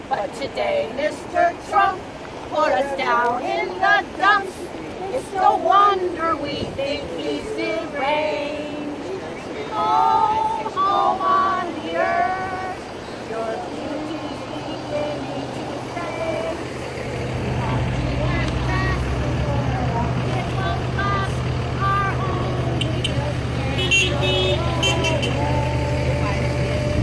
But today, Mr. Trump put us down in the dumps. It's no wonder we think he's deranged. Oh.